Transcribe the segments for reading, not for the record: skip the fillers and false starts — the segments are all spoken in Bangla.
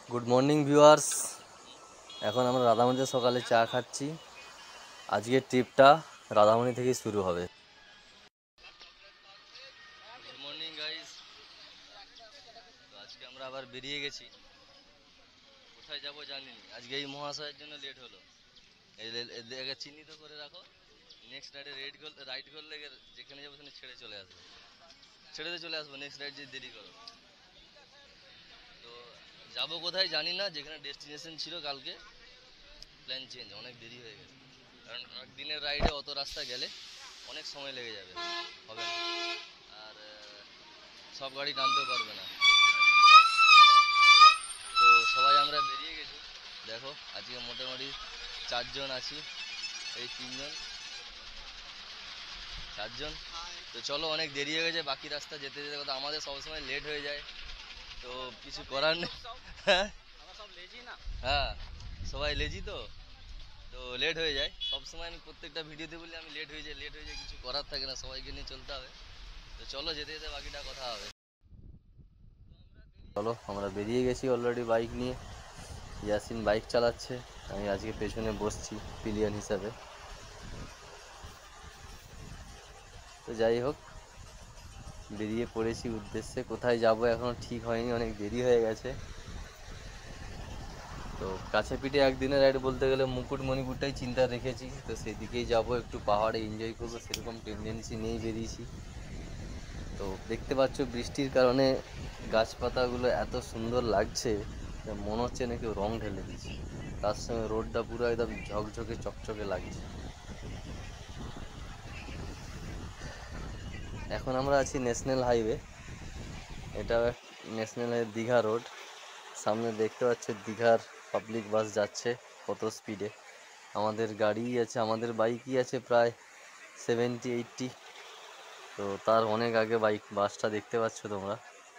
Good morning viewers. এখন আমরা রাধামণিতে সকালে চা খাচ্ছি। আজকের ট্রিপটা রাধামণি থেকেই শুরু হবে। Good morning guys. তো আজকে আমরা আবার বেরিয়ে গেছি, কোথায় যাব জানি না। আজকে এই মহাশয়ের জন্য লেট হলো। এই জায়গায় চিহ্নিত করে রাখো, নেক্সট রাইডে রাইড করলে যেখানে যাবো সেখানে ছেড়ে চলে আসবো। নেক্সট রাইড যদি দেরি করো তো যাবো কোথায় জানি না। যেখানে ডেস্টিনেশন ছিল কালকে, প্ল্যান চেঞ্জ, অনেক দেরি হয়ে গেছে। কারণ একদিনের রাইডে অত রাস্তা গেলে অনেক সময় লেগে যাবে, হবে না। আর সব গাড়ি টানতেও পারবে না। তো সবাই আমরা বেরিয়ে গেছি। দেখো আজকে মোটামুটি 4 জন আছি, এই 4 জন। তো চলো, অনেক দেরি হয়ে গেছে। বাকি রাস্তা যেতে যেতে কথা আমাদের সবসময় লেট হয়ে যায়, তো কিছু করার নেই। হ্যাঁ, হ্যাঁ, সবাই লেজি তো তো লেট হয়ে যায় সব সময়। আমি প্রত্যেকটা ভিডিওতে বলি আমি লেট হয়ে যায়, কিছু করার থাকে না, সবাইকে নিয়ে চলতে হবে। তো চলো, যেতে যেতে বাকিটা কথা হবে। চলো, আমরা বেরিয়ে গেছি অলরেডি বাইক নিয়ে। ইয়াসিন বাইক চালাচ্ছে, আমি আজকে পেছনে বসছি পিলিয়ন হিসাবে। তো যাই হোক, বেরিয়ে পড়েছি উদ্দেশ্যে। কোথায় যাব এখনো ঠিক হয়নি, অনেক দেরি হয়ে গেছে। তো কাছে পিঠে একদিনের রাইড বলতে গেলে মুকুটমণিপুরটাই চিন্তা রেখেছি। তো সেদিকেই যাব, একটু পাহাড়ে এনজয় করবো, সেরকম টেন্ডেন্সি নিয়েই বেরিয়েছি। তো দেখতে পাচ্ছ বৃষ্টির কারণে গাছপাতাগুলো এত সুন্দর লাগছে, মনে হচ্ছে না কেউ রং ঢেলে দিচ্ছে। তার সঙ্গে রোডটা পুরো একদম ঝকঝকে চকচকে লাগছে। এখন আমরা আছি ন্যাশনাল হাইওয়ে। এটা ন্যাশনাল হাইওয়ে দীঘা রোড। সামনে দেখতে পাচ্ছ দীঘার পাবলিক বাস যাচ্ছে কত স্পিডে। আমাদের গাড়ি আছে, আমাদের বাইকই আছে প্রায় 70-80। তো তার অনেক আগে বাসটা দেখতে পাচ্ছ তোমরা।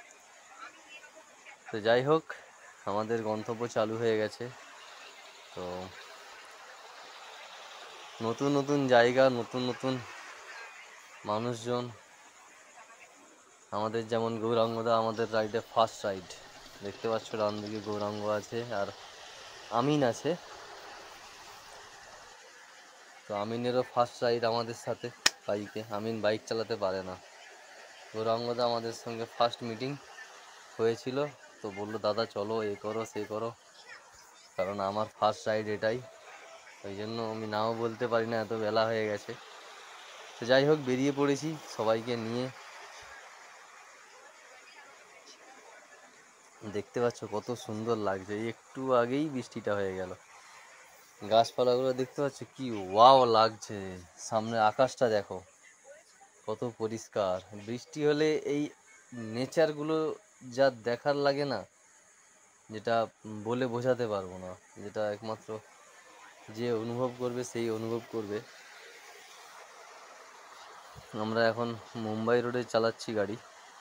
তো যাই হোক, আমাদের গন্তব্য চালু হয়ে গেছে। তো নতুন নতুন জায়গা, নতুন নতুন মানুষজন। আমাদের যেমন গৌরাঙ্গদা আমাদের রাইডে ফার্স্ট রাইড, দেখতে পাচ্ছ ডান দিকে গৌরাঙ্গ আছে আর আমিন আছে। তো আমিনেরও ফার্স্ট রাইড আমাদের সাথে বাইকে। আমিন বাইক চালাতে পারে না। গৌরাঙ্গদা আমাদের সঙ্গে ফার্স্ট মিটিং হয়েছিল, তো বললো দাদা চলো, এ করো সে করো। কারণ আমার ফার্স্ট রাইড এটাই, ওই জন্য আমি নাও বলতে পারি না, এত বেলা হয়ে গেছে। তো যাই হোক, বেরিয়ে পড়েছি সবাইকে নিয়ে। দেখতে পাচ্ছ কত সুন্দর লাগছে, একটু আগেই বৃষ্টিটা হয়ে গেল। গাছপালাগুলো দেখতে পাচ্ছ কি ওয়াও লাগছে। সামনে আকাশটা দেখো কত পরিষ্কার। বৃষ্টি হলে এই নেচারগুলো যা দেখার লাগে না, যেটা বলে বোঝাতে পারবো না। যেটা একমাত্র যে অনুভব করবে সেই অনুভব করবে। আমরা এখন মুম্বাই রোডে চালাচ্ছি গাড়ি।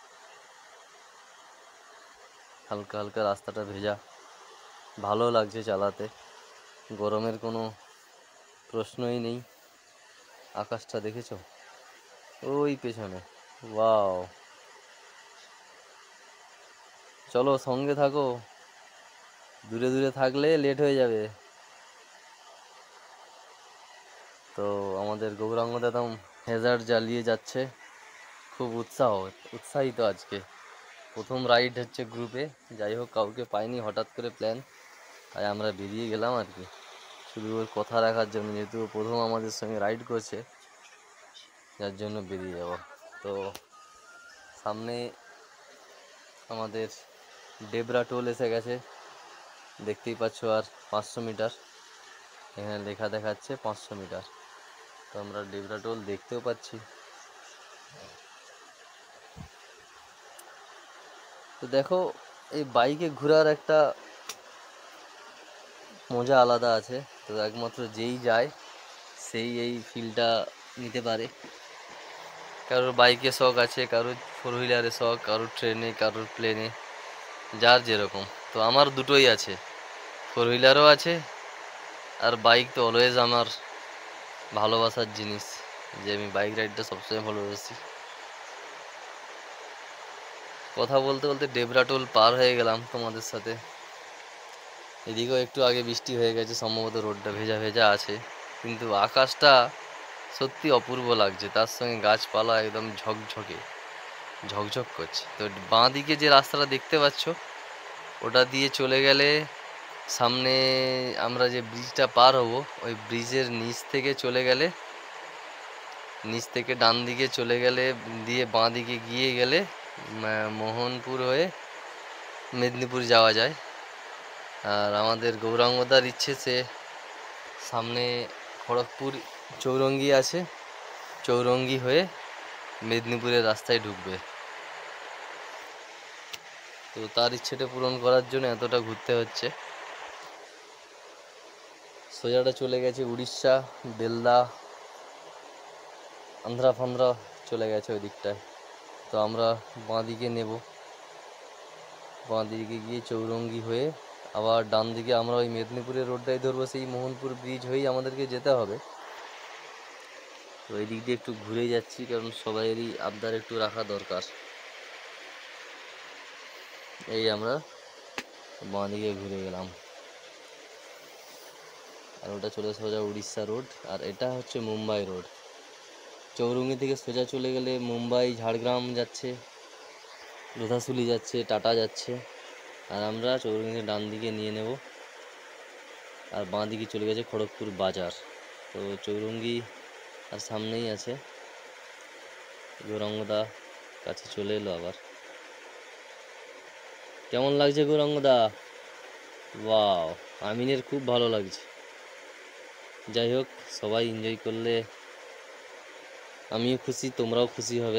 হালকা হালকা রাস্তাটা ভেজা, ভালো লাগছে চালাতে, গরমের কোনো প্রশ্নই নেই। আকাশটা দেখেছো ওই পেছনে, ওয়াও। চলো সঙ্গে থাকো, দূরে দূরে থাকলে লেট হয়ে যাবে। তো আমাদের গৌরাঙ্গ দাদা হেজার জ্বালিয়ে যাচ্ছে, খুব উৎসাহিত আজকে। প্রথম রাইড হচ্ছে গ্রুপে। যাই হোক, কাউকে পাইনি, হঠাৎ করে প্ল্যান, তাই আমরা বেরিয়ে গেলাম আর কি, শুধু ওর কথা রাখার জন্য। যেহেতু প্রথম আমাদের সঙ্গে রাইড করছে, যার জন্য বেরিয়ে যাব। তো সামনে আমাদের ডেবরা টোল এসে গেছে, দেখতেই পাচ্ছ। আর 500 মিটার, এখানে লেখা দেখাচ্ছে 500 মিটার। তো আমরা ডেবরা টোল দেখতেও পাচ্ছি। তো দেখো, এই বাইকে ঘোরার একটা মজা আলাদা আছে। তো একমাত্র যেই যায় সেই এই ফিলটা নিতে পারে। কারোর বাইকে শখ আছে, কারোর ফোর হুইলারে শখ, কারোর ট্রেনে, কারোর প্লেনে, যার যেরকম। তো আমার দুটোই আছে, ফোর হুইলারও আছে, আর বাইক তো অলওয়েজ আমার ভালোবাসার জিনিস, যে আমি বাইক রাইডটা সবসময় ভালোবাসি। কথা বলতে বলতে ডেবরা টোল পার হয়ে গেলাম তোমাদের সাথে। এদিকেও একটু আগে বৃষ্টি হয়ে গেছে, সম্ভবত রোডটা ভেজা ভেজা আছে, কিন্তু আকাশটা সত্যি অপূর্ব লাগছে, তার সঙ্গে গাছপালা একদম ঝকঝকে ঝকঝক করছে। তো বাঁ দিকে যে রাস্তাটা দেখতে পাচ্ছ, ওটা দিয়ে চলে গেলে সামনে আমরা যে ব্রিজটা পার হব, ওই ব্রিজের নিচ থেকে চলে গেলে, নিচ থেকে ডান দিকে চলে গেলে দিয়ে বাঁ দিকে গিয়ে গেলে মোহনপুর হয়ে মেদিনীপুর যাওয়া যায়। আর আমাদের গৌরাঙ্গদার ইচ্ছে, সে সামনে খড়গপুর চৌরঙ্গি আছে, চৌরঙ্গি হয়ে মেদিনীপুরের রাস্তায় ঢুকবে। তো তার ইচ্ছেটা পূরণ করার জন্য এতটা ঘুরতে হচ্ছে। সোজাটা চলে গেছে উড়িষ্যা, বেলদা, আন্ধ্রা ফান্ধ্রা চলে গেছে ওই দিকটায়। তো আমরা বাঁ দিকে নেব, বাঁ দিকে গিয়ে চৌরঙ্গি হয়ে আবার ডান দিকে আমরা ওই মেদিনীপুরের রোডটাই ধরবো, সেই মোহনপুর ব্রিজ হয়েই আমাদেরকে যেতে হবে। তো এই দিক দিয়ে একটু ঘুরে যাচ্ছি, কারণ সবাইয়েরই আবদার একটু রাখা দরকার। এই আমরা বাঁ দিকে ঘুরে গেলাম, আর ওটা চলে সোজা উড়িষ্যা রোড, আর এটা হচ্ছে মুম্বাই রোড। চৌরঙ্গি থেকে সোজা চলে গেলে মুম্বাই, ঝাড়গ্রাম যাচ্ছে, লোধাশুলি যাচ্ছে, টাটা যাচ্ছে। আর আমরা চৌরঙ্গি ডান দিকে নিয়ে নেব, আর বাঁ দিকে চলে গেছে খড়গপুর বাজার। তো চৌরঙ্গি আর সামনেই আছে, গৌরাঙ্গদা কাছে চলে এলো আবার। কেমন লাগছে গৌরাঙ্গদা? ওয়াও, আমিনের খুব ভালো লাগছে। যাই হোক, সবাই এনজয় করলে আমিও খুশি, তোমরাও খুশি হবে।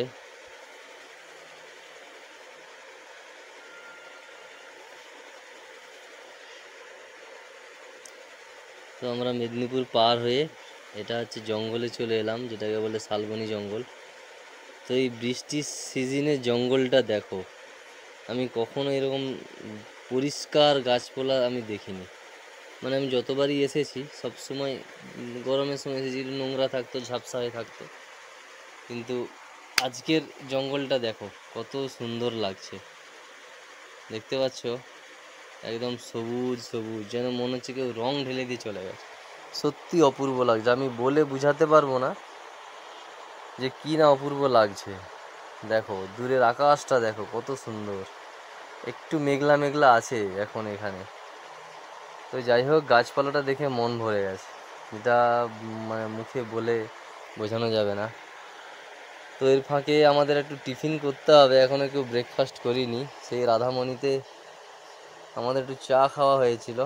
তো আমরা মেদিনীপুর পার হয়ে এটা হচ্ছে জঙ্গলে চলে এলাম, যেটাকে বলে শালবনী জঙ্গল। তো এই বৃষ্টির সিজনে জঙ্গলটা দেখো, আমি কখনো এরকম পরিষ্কার গাছপালা আমি দেখিনি। মানে আমি যতবারই এসেছি সবসময় গরমের সময় এসেছি, নোংরা থাকতো, ঝাপসা হয়ে থাকতো, কিন্তু আজকের জঙ্গলটা দেখো কত সুন্দর লাগছে। দেখতে পাচ্ছ, একদম সবুজ সবুজ, যেন মনে হচ্ছে কেউ রং ঢেলে দিয়ে চলে গেছে। সত্যি অপূর্ব লাগছে, আমি বলে বুঝাতে পারবো না যে কি না অপূর্ব লাগছে। দেখো দূরের আকাশটা দেখো কত সুন্দর, একটু মেঘলা মেঘলা আছে এখন এখানে। তো যাই হোক, গাছপালাটা দেখে মন ভরে গেছে, যেটা মানে মুখে বলে বোঝানো যাবে না। তো এর ফাঁকে আমাদের একটু টিফিন করতে হবে, এখনও কেউ ব্রেকফাস্ট করিনি। সেই রাধামণিতে আমাদের একটু চা খাওয়া হয়েছিল,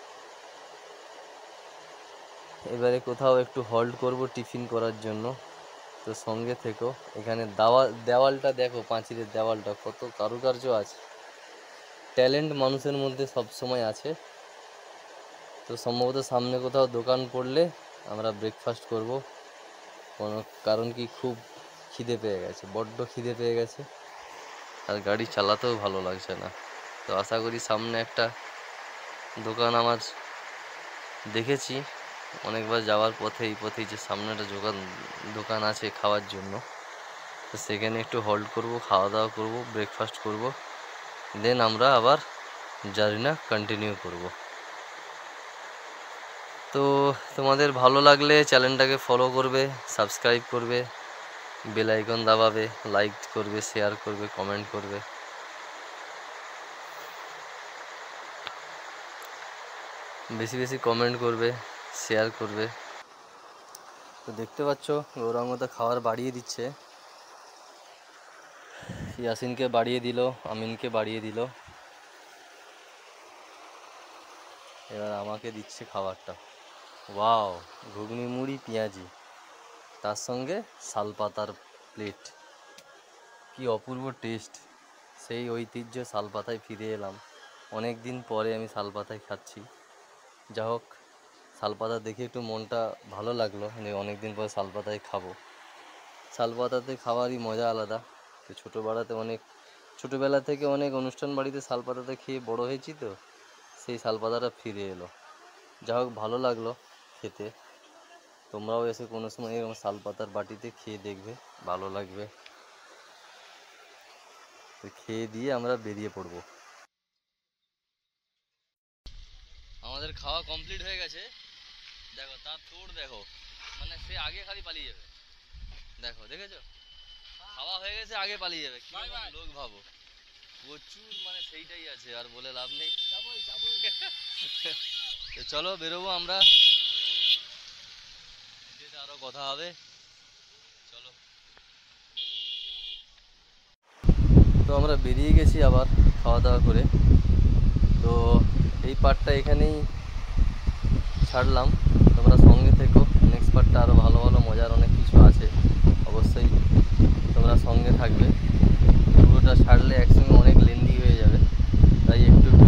এবারে কোথাও একটু হল্ট করব টিফিন করার জন্য। তো সঙ্গে থেকো। এখানে দেওয়ালটা দেখো, পাঁচিলের দেওয়ালটা কত কারুকার্য আছে, ট্যালেন্ট মানুষের মধ্যে সব সময় আছে। তো সম্ভবত সামনে কোথাও দোকান পড়লে আমরা ব্রেকফাস্ট করব, কোনো কারণ কি খুব খিদে পেয়ে গেছে, বড্ড খিদে পেয়ে গেছে, আর গাড়ি চালাতেও ভালো লাগছে না। তো আশা করি সামনে একটা দোকান আমার দেখেছি অনেকবার যাওয়ার পথে, এই পথেই যে সামনে একটা দোকান আছে খাওয়ার জন্য। তো সেখানে একটু হোল্ড করব, খাওয়া দাওয়া করব, ব্রেকফাস্ট করব, দেন আমরা আবার জার্নিটা কন্টিনিউ করব। তো তোমাদের ভালো লাগলে চ্যানেলটাকে ফলো করবে, সাবস্ক্রাইব করবে, বেল আইকন দাবাবে, লাইক করবে, শেয়ার করবে, কমেন্ট করবে। বেশি বেশি কমেন্ট করবে, শেয়ার করবে। তো দেখতে পাচ্ছ গৌরাঙ্গদা খাবার বাড়িয়ে দিচ্ছে, ইয়াসিনকে বাড়িয়ে দিল, আমিনকে বাড়িয়ে দিল, এবার আমাকে দিচ্ছে খাবারটা। ওয়াও, ঘুগনি মুড়ি পেঁয়াজি, তার সঙ্গে শালপাতার প্লেট, কি অপূর্ব টেস্ট। সেই ঐতিহ্য শালপাতায় ফিরে এলাম, অনেক দিন পরে আমি শালপাতায় খাচ্ছি। যা হোক, শালপাতা দেখে একটু মনটা ভালো লাগলো যে অনেক দিন পরে শালপাতায় খাবো। শালপাতাতে খাওয়ারই মজা আলাদা। তো ছোটোবেলা থেকে অনেক অনুষ্ঠান বাড়িতে শালপাতাতে খেয়ে বড় হয়েছি, তো সেই শালপাতাটা ফিরে এলো। যা হোক, ভালো লাগলো খেতে। তোমরাও এসে কোনো সময় এরকম শালপাতার বাটিতে খেয়ে দেখবে, ভালো লাগবে। তো খেয়ে দিয়ে আমরা বেরিয়ে পড়বো। আমাদের খাওয়া কমপ্লিট হয়ে গেছে। দেখো তার তোড় দেখো, মানে সে আগে খালি পালিয়ে যাবে। দেখো দেখেছো, খাওয়া হয়ে গেছে আগে পালিয়ে যাবে। কি লোক ভাবো, প্রচুর মানে সেইটাই আছে, আর বলে লাভ নেই। তো চলো বেরোবো আমরা, আরো কথা হবে, চলো। তো আমরা বেরিয়ে গেছি আবার খাওয়া দাওয়া করে। তো এই পার্টটা এখানেই ছাড়লাম, তোমরা সঙ্গে থেকো, নেক্সট পার্টটা আরও ভালো ভালো মজার অনেক কিছু আছে, অবশ্যই তোমরা সঙ্গে থাকবে। পুরোটা ছাড়লে একসঙ্গে অনেক লেন্দি হয়ে যাবে, তাই একটু একটু